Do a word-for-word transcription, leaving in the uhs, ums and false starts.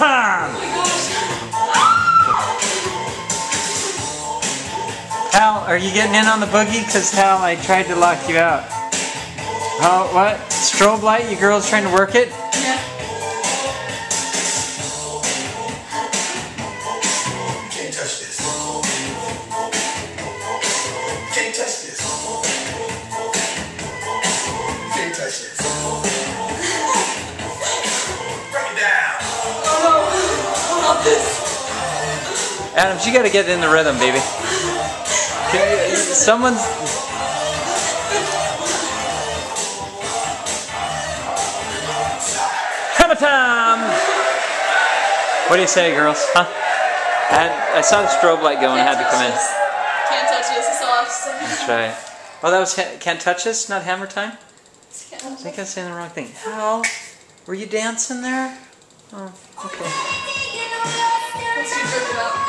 time! Hal, are you getting in on the boogie? Because Hal, I tried to lock you out. Oh, what? Strobe light? You girls trying to work it? Yeah. Can't touch this. Can't touch this. Can't touch this. Break it down. Oh no. Not this. Adams, you gotta get in the rhythm, baby. Someone's... Hammer time! What do you say, girls? Huh? I, I saw the strobe light go and I had to come in. Can't touch this. It's off. That's right. Oh, that was ha Can't Touch This? Not Hammer Time? I think I was saying the wrong thing. Hal, were you dancing there? Oh, okay. Let's see, jerk it out.